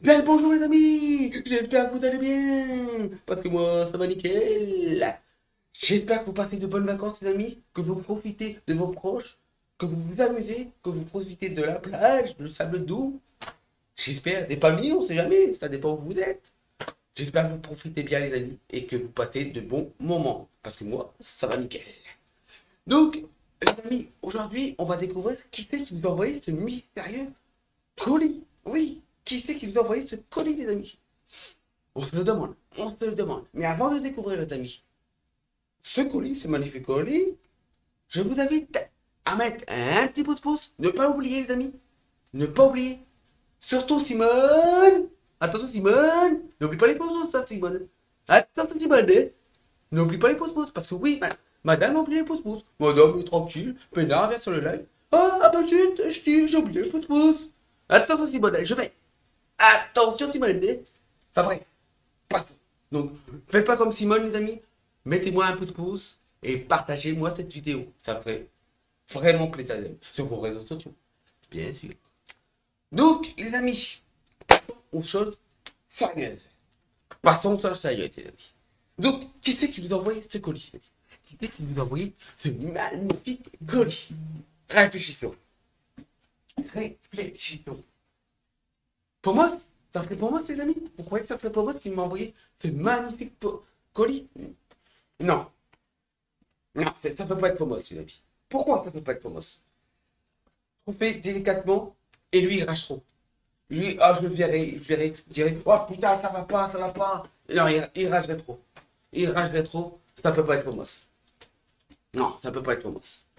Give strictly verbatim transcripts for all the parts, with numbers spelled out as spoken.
Bien le bonjour les amis, j'espère que vous allez bien, parce que moi ça va nickel. J'espère que vous passez de bonnes vacances les amis, que vous profitez de vos proches, que vous vous amusez, que vous profitez de la plage, du sable doux. J'espère, des palmiers, on sait jamais, ça dépend où vous êtes. J'espère que vous profitez bien les amis, et que vous passez de bons moments, parce que moi ça va nickel. Donc les amis, aujourd'hui on va découvrir qui c'est qui nous a envoyé ce mystérieux colis. Oui, qui c'est qui vous a envoyé ce colis, les amis? On se le demande, on se le demande. Mais avant de découvrir, les amis, ce colis, ce magnifique colis, je vous invite à mettre un petit pouce pouce. Ne pas oublier, les amis. Ne pas oublier. Surtout Simone. Attention, Simone. N'oublie pas les pouces pouces, ça, Simone. Attention, Simone. hein. N'oublie pas les pouces pouces. Parce que oui, ma- madame a oublié les pouces pouces. Madame est tranquille. Pénard, vient sur le live. Ah, ah bah zut, je dis, j'ai oublié les pouces pouces. Attention, Simone. Je vais. Attention, Simone. Enfin bref, passons. Donc, faites pas comme Simone, les amis. Mettez-moi un pouce pouce et partagez-moi cette vidéo. Ça ferait vraiment plaisir, les amis. Sur vos réseaux sociaux, bien sûr. Donc, les amis, passons aux choses sérieuses. Passons aux choses sérieuses, les amis. Donc, qui c'est qui vous a envoyé ce colis, les amis? Qui c'est qui vous a envoyé ce magnifique colis? Réfléchissons. Réfléchissons. Pour moi, ça serait pour moi, les amis? Vous croyez que ça serait pour moi qui m'a envoyé ce magnifique po- colis? Non. Non, ça ça peut pas être pour moi, les amis. Pourquoi ça peut pas être pour moi? On fait délicatement et lui, il rage trop. Lui, ah, je le verrai, je verrai, je dirai, oh putain, ça va pas, ça va pas. Non, il, il ragerait trop. Il ragerait trop, ça peut pas être pour moi. Non, ça peut pas être pour moi.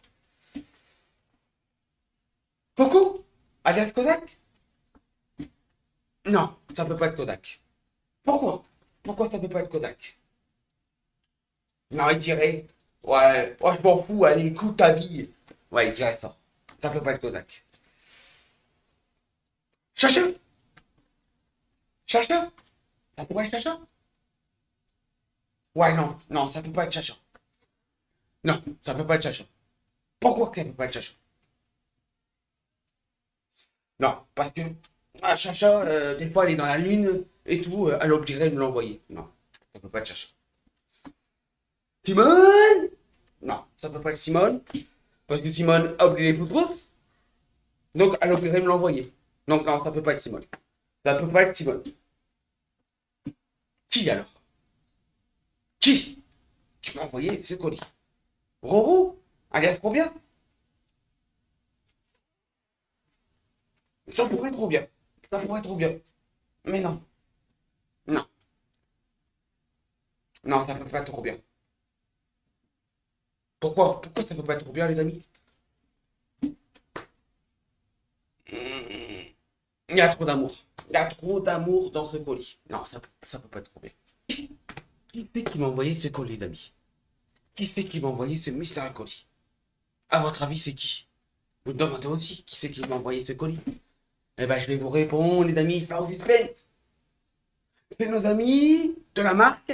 Coco? Alias Kozak? Non, ça peut pas être Kodak. Pourquoi? Pourquoi ça peut pas être Kodak? Non, il dirait, ouais, oh, je m'en fous, allez, écoute ta vie. Ouais, il dirait ça. Ça peut pas être Kozak. Chacha? Chacha? Ça pourrait être Chacha? Ouais, non, non, ça peut pas être Chacha. Non, ça peut pas être Chacha. Pourquoi que ça peut pas être Chacha? Non, parce que ah, Chacha, euh, des fois, elle est dans la lune et tout, euh, elle oublierait de me l'envoyer. Non, ça peut pas être Chacha. Simone? Non, ça peut pas être Simone. Parce que Simone a oublié les pouces-pouces. Donc, elle oublierait de me l'envoyer. Donc, non, ça peut pas être Simone. Ça peut pas être Simone. Qui alors? Qui? Qui m'a envoyé ce colis? Roro? Alias combien? Ça pourrait être trop bien. Ça pourrait être trop bien. Mais non. Non. Non, ça peut pas être trop bien. Pourquoi? Pourquoi ça peut pas être trop bien, les amis? Il y a trop d'amour. Il y a trop d'amour dans ce colis. Non, ça, ça peut pas être trop bien. Qui c'est qui m'a envoyé ce colis, les amis? Qui c'est qui m'a envoyé ce mystérieux colis? À votre avis, c'est qui? Vous me demandez aussi qui c'est qui m'a envoyé ce colis? Eh ben, je vais vous répondre, les amis, faire du suspense. C'est nos amis de la marque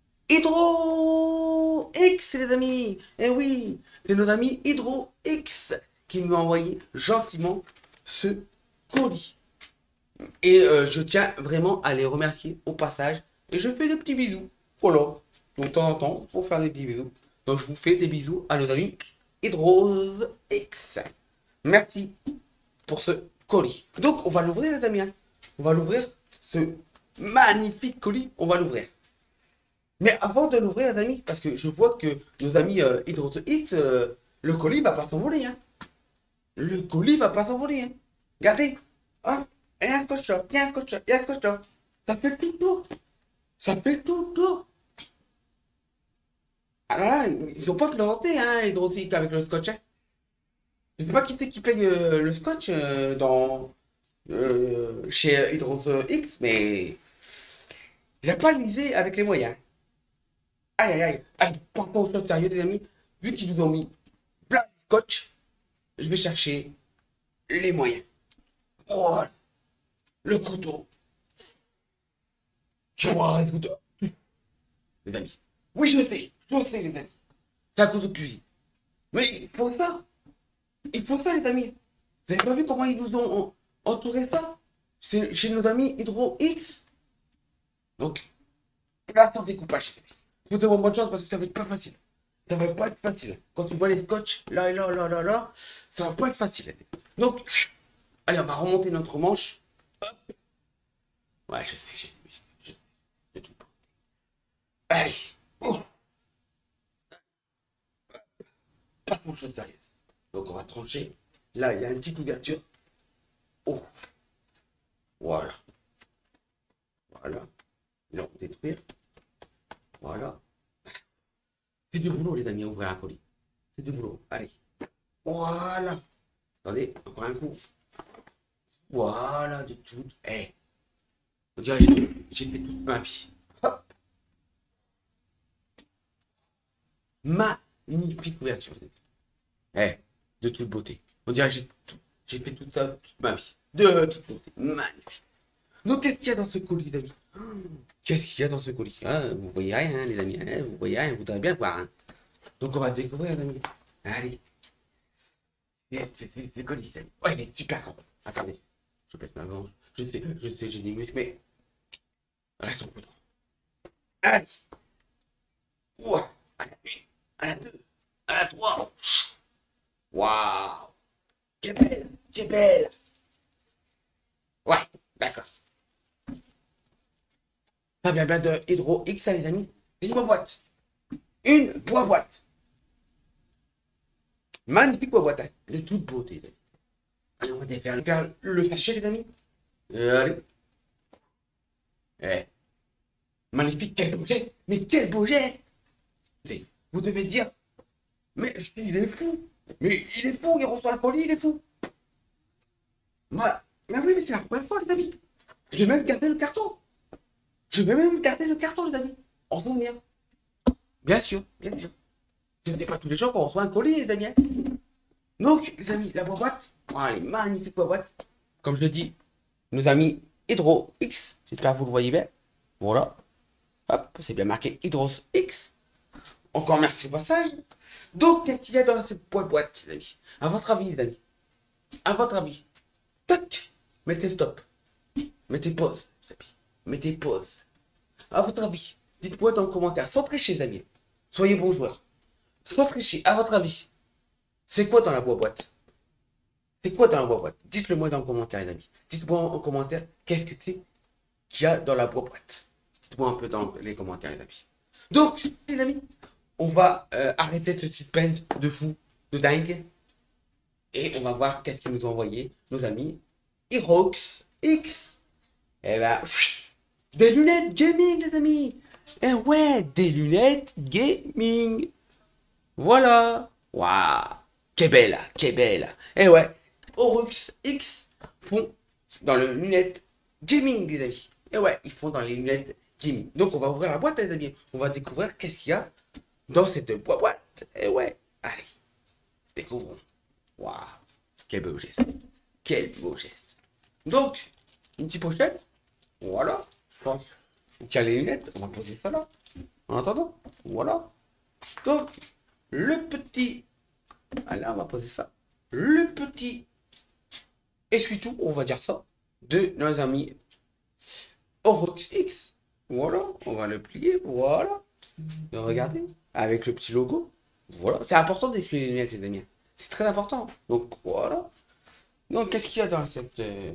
Hydro X, les amis. Eh oui, c'est nos amis Hydro X qui m'ont envoyé gentiment ce colis. Et euh, je tiens vraiment à les remercier au passage. Et je fais des petits bisous. Voilà. Donc, de temps en temps, pour faire des petits bisous. Donc, je vous fais des bisous à nos amis Hydro X. Merci pour ce colis. Donc, on va l'ouvrir, les amis. hein. On va l'ouvrir, ce magnifique colis. On va l'ouvrir. Mais avant de l'ouvrir, les amis, parce que je vois que nos amis euh, Hydro X, euh, le colis va pas s'envoler. Hein. Le colis va pas s'envoler. Hein. Regardez. Hein. Il y a un scotch là, il y a un scotch là, il y a un scotch là. Ça fait tout le tour. Ça fait tout le tour. Alors là, ils ont pas planté, hein, Hydro X avec le scotch. Hein. Je sais pas qui c'est qui paye euh, le scotch euh, dans euh, chez Hydro X, mais il a pas misé avec les moyens. Aïe aïe aïe, aïe, par contre, chose sérieux, les amis, vu qu'ils nous ont mis plein de scotch, je vais chercher les moyens. Oh, le couteau. Je vais voir le couteau. Les amis. Oui, je le sais, je le sais, les amis. C'est un couteau de cuisine. Mais il faut ça. Il faut ça, les amis. Vous avez pas vu comment ils nous ont entouré ça? c'est chez nos amis Hydro X. Donc, là, sans découpage, les amis. Je vous demande bonne chance parce que ça va être pas facile. Ça va pas être facile. Quand tu vois les scotch, là et là, là, là, là, ça va pas être facile, les amis. Donc, allez, on va remonter notre manche. Hop. Ouais, je sais, j'ai des muscles, je sais, de tout. Allez. Oh. Passons aux choses sérieuses. Donc, on va trancher. Là, il y a une petite ouverture. Oh. Voilà. Voilà. Là, on détruire. Voilà. C'est du boulot, les amis, ouvrir un colis. C'est du boulot. Allez. Voilà. Attendez, encore un coup. Voilà, de tout. Eh. Hey. On dirait que j'ai fait toute ma vie. Hop. Magnifique ouverture. Eh. Hey. De toute beauté. On dirait que j'ai tout. J'ai fait tout ça toute ma vie. De toute beauté. Magnifique. Donc, qu'est-ce qu'il y a dans ce colis, les amis? Qu'est-ce qu'il y a dans ce colis? Ah, vous voyez rien, les amis. Hein, vous voyez rien, vous voudrez bien voir. Hein. Donc, on va découvrir, les amis. Allez. C'est colis, les amis. Ouais, il est super grand. Attendez. Je baisse ma manche. Je sais, je sais, j'ai des muscles, mais restons prudents. Allez. Ouah. À la une, à la deux, à la trois. Waouh. Quelle belle, quelle belle. Ouais, d'accord. Ça vient bien de Hydro X, ça, les amis. C'est une boîte. Une boîte. Magnifique boîte, hein. De toute beauté. Allez, on va défaire faire le sachet, les amis. Allez. Eh. Magnifique, quel beau geste. Mais quel beau geste. Vous devez dire, mais il est fou. Mais il est fou, il reçoit un colis, il est fou. Moi, mais oui, mais c'est la première fois, les amis. Je vais même garder le carton. Je vais même garder le carton, les amis. En souvenir. Bien sûr, bien sûr. Ce n'est pas tous les jours qu'on reçoit un colis, les amis. Donc, les amis, la boîte. Oh, elle est magnifique, boîte. Comme je le dis, nos amis Hydro X. J'espère que vous le voyez bien. Voilà. Hop, c'est bien marqué Hydro X. Encore merci au passage. Donc, qu'est-ce qu'il y a dans cette boîte, les amis? À votre avis, les amis. À votre avis. Tac. Mettez stop. Mettez pause, les amis. Mettez pause. À votre avis, dites-moi dans le commentaire, sans tricher, les amis. Soyez bons joueurs. Sans tricher, à votre avis, c'est quoi dans la boîte? C'est quoi dans la boîte? Dites-le moi dans le commentaire, les amis. Dites-moi en commentaire, qu'est-ce que c'est qu'il y a dans la boîte? Dites-moi un peu dans les commentaires, les amis. Donc, les amis, on va euh, arrêter ce suspense de fou, de dingue. Et on va voir qu'est-ce qu'ils nous ont envoyé, nos amis Hyrox X. Eh ben, des lunettes gaming, les amis. Eh ouais, des lunettes gaming. Voilà. Waouh. Que belle, que belle. Eh ouais, Hyrox X font dans les lunettes gaming, les amis. Eh ouais, ils font dans les lunettes gaming. Donc, on va ouvrir la boîte, les amis. On va découvrir qu'est-ce qu'il y a dans cette boîte. Eh ouais, allez, découvrons. Waouh, quel beau geste. Quel beau geste. Donc, une petite pochette. Voilà. Je pense qu'il y a les lunettes. On va poser ça là. En attendant. Voilà. Donc, le petit. Allez, on va poser ça. Le petit essuie-tout, on va dire ça, de nos amis Hyrox X. Voilà. On va le plier. Voilà. Et regardez. Avec le petit logo. Voilà. C'est important d'essuyer les lunettes, les amis. C'est très important. Donc, voilà. Donc, qu'est-ce qu'il y a dans cette... Euh...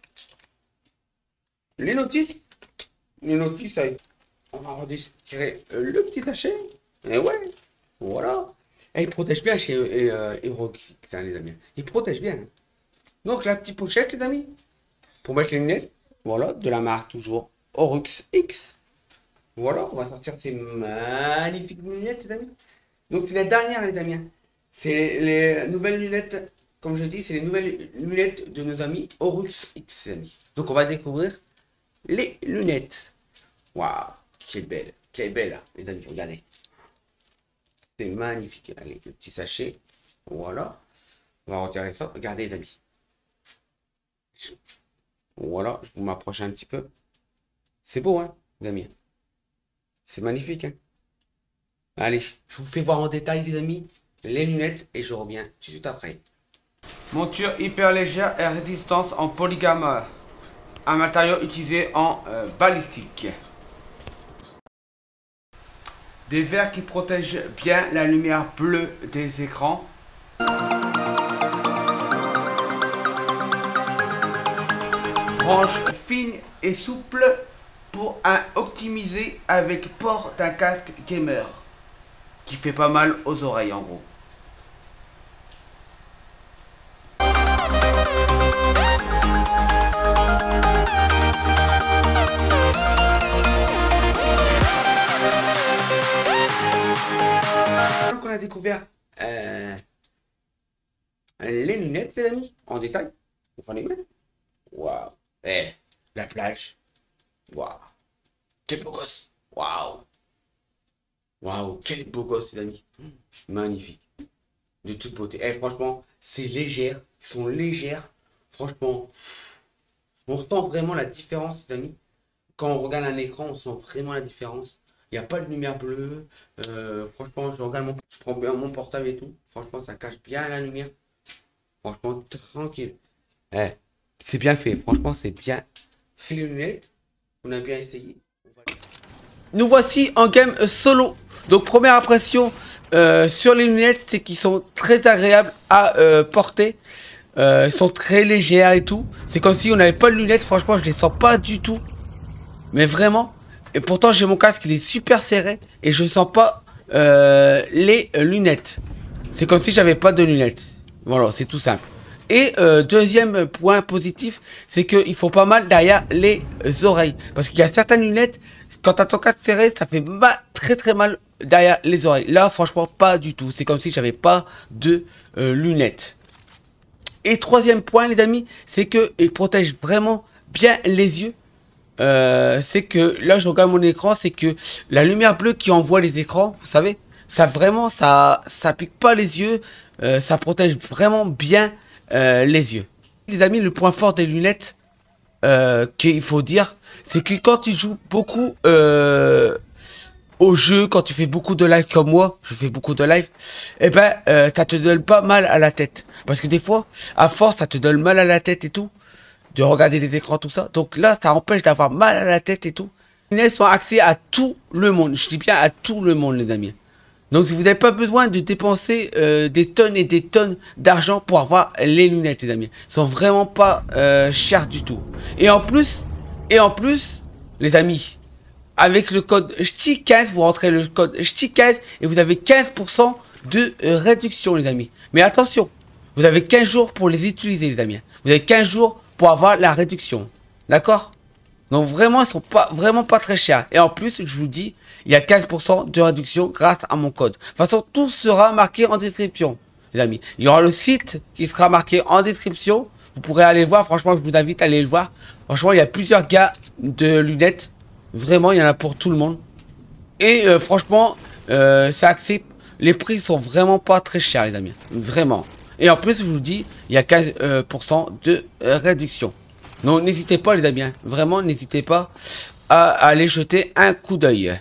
Les notices. Les notices, on va retirer le petit sachet. Et ouais. Voilà. Et il protège bien chez euh, Hyrox X, hein, les amis. Il protège bien. Donc, la petite pochette, les amis. Pour mettre les lunettes. Voilà. De la marque, toujours. Hyrox X. Voilà. On va sortir ces magnifiques lunettes, les amis. Donc, c'est la dernière, les amis. C'est les nouvelles lunettes, comme je dis, c'est les nouvelles lunettes de nos amis Hyrox X, les amis. Donc, on va découvrir les lunettes. Waouh, quelle belle, quelle belle, les amis, regardez. C'est magnifique. Allez, le petit sachet. Voilà. On va retirer ça. Regardez, les amis. Voilà, je vous m'approche un petit peu. C'est beau, hein, les amis. C'est magnifique, hein. Allez, je vous fais voir en détail, les amis, les lunettes et je reviens tout de suite après. Monture hyper légère et résistance en polygame. un matériau utilisé en euh, balistique. Des verres qui protègent bien la lumière bleue des écrans. Branche fine et souple pour un optimiser avec port d'un casque gamer qui fait pas mal aux oreilles en gros. On a découvert euh, les lunettes les amis en détail. On s'en est même. Waouh. Eh, la plage. Waouh. Quel beau gosse. Waouh. Waouh, quel beau gosse, les amis. Magnifique. De toute beauté. Eh, franchement, c'est légère. Ils sont légères. Franchement, on ressent vraiment la différence, les amis. Quand on regarde un écran, on sent vraiment la différence. Il n'y a pas de lumière bleue. Euh, franchement, je regarde mon, je prends bien mon portable et tout. Franchement, ça cache bien la lumière. Franchement, tranquille. Eh, c'est bien fait. Franchement, c'est bien. Les lunettes, on a bien essayé. Nous voici en game solo. Donc, première impression euh, sur les lunettes, c'est qu'ils sont très agréables à euh, porter. Euh, ils sont très légères et tout. C'est comme si on n'avait pas de lunettes. Franchement, je les sens pas du tout. Mais vraiment. Et pourtant, j'ai mon casque, il est super serré. Et je sens pas euh, les euh, lunettes. C'est comme si j'avais pas de lunettes. Voilà, c'est tout simple. Et euh, deuxième point positif, c'est qu'il faut pas mal derrière les oreilles. Parce qu'il y a certaines lunettes, quand t'as ton casque serré, ça fait mal, très très mal derrière les oreilles. Là, franchement, pas du tout. C'est comme si j'avais pas de euh, lunettes. Et troisième point, les amis, c'est qu'il protège vraiment bien les yeux. Euh, c'est que là je regarde mon écran, c'est que la lumière bleue qui envoie les écrans, vous savez, ça vraiment ça ça pique pas les yeux, euh, ça protège vraiment bien euh, les yeux. Les amis, le point fort des lunettes euh, qu'il faut dire, c'est que quand tu joues beaucoup euh, au jeu, quand tu fais beaucoup de live comme moi, je fais beaucoup de live, et ben euh, ça te donne pas mal à la tête, parce que des fois à force ça te donne mal à la tête et tout, de regarder les écrans, tout ça. Donc là, ça empêche d'avoir mal à la tête et tout. Les lunettes sont accès à tout le monde. Je dis bien à tout le monde, les amis. Donc si vous n'avez pas besoin de dépenser euh, des tonnes et des tonnes d'argent pour avoir les lunettes, les amis. Ils sont vraiment pas euh, chers du tout. Et en plus, et en plus, les amis, avec le code J T I quinze, vous rentrez le code J T I quinze et vous avez quinze pour cent de réduction, les amis. Mais attention, vous avez quinze jours pour les utiliser, les amis. Vous avez quinze jours pour avoir la réduction. D'accord? Donc vraiment, ils sont pas vraiment pas très chers. Et en plus, je vous dis, il y a quinze pour cent de réduction grâce à mon code. De toute façon, tout sera marqué en description, les amis. Il y aura le site qui sera marqué en description. Vous pourrez aller le voir. Franchement, je vous invite à aller le voir. Franchement, il y a plusieurs gars de lunettes. Vraiment, il y en a pour tout le monde. Et euh, franchement, euh, c'est accès. Les prix sont vraiment pas très chers, les amis. Vraiment. Et en plus, je vous dis, il y a quinze pour cent de réduction. Donc, n'hésitez pas, les amis. Hein. Vraiment, n'hésitez pas à aller jeter un coup d'œil.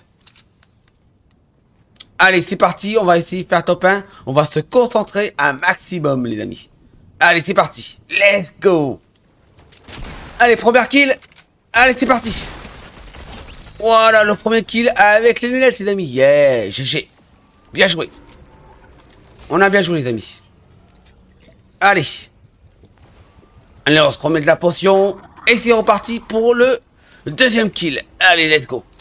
Allez, c'est parti. On va essayer de faire top un. On va se concentrer un maximum, les amis. Allez, c'est parti. Let's go. Allez, première kill. Allez, c'est parti. Voilà, le premier kill avec les lunettes, les amis. Yeah, G G. Bien joué. On a bien joué, les amis. Allez. Allez, on se remet de la potion. Et c'est reparti pour le deuxième kill. Allez, let's go.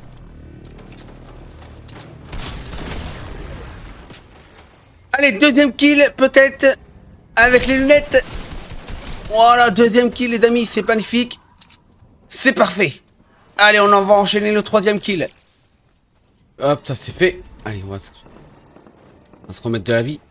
Allez, deuxième kill, peut-être, avec les lunettes. Voilà, deuxième kill, les amis, c'est magnifique. C'est parfait. Allez, on en va enchaîner le troisième kill. Hop, ça c'est fait. Allez, on va se... on va se remettre de la vie.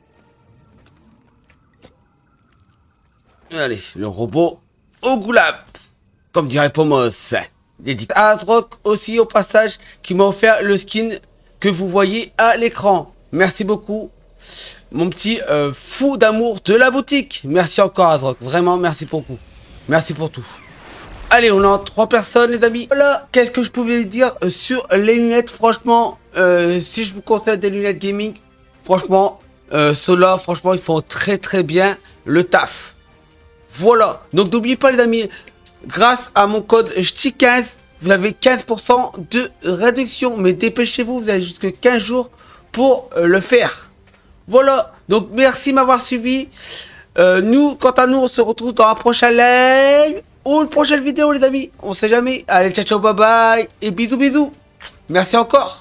Allez, le robot au goulab, comme dirait Pomos. Dédicace à Azrock aussi au passage, qui m'a offert le skin que vous voyez à l'écran. Merci beaucoup, mon petit euh, fou d'amour de la boutique. Merci encore Azrock, vraiment merci beaucoup. Merci pour tout. Allez, on a trois personnes, les amis. Voilà, qu'est-ce que je pouvais dire euh, sur les lunettes. Franchement, euh, si je vous conseille des lunettes gaming, franchement, euh, ceux-là, franchement, ils font très très bien le taf. Voilà, donc n'oubliez pas, les amis, grâce à mon code J T quinze, vous avez quinze pour cent de réduction. Mais dépêchez-vous, vous avez jusque quinze jours pour euh, le faire. Voilà, donc merci de m'avoir suivi. Euh, nous, quant à nous, on se retrouve dans un prochain live ou une prochaine vidéo, les amis. On sait jamais. Allez, ciao, ciao, bye bye. Et bisous, bisous. Merci encore.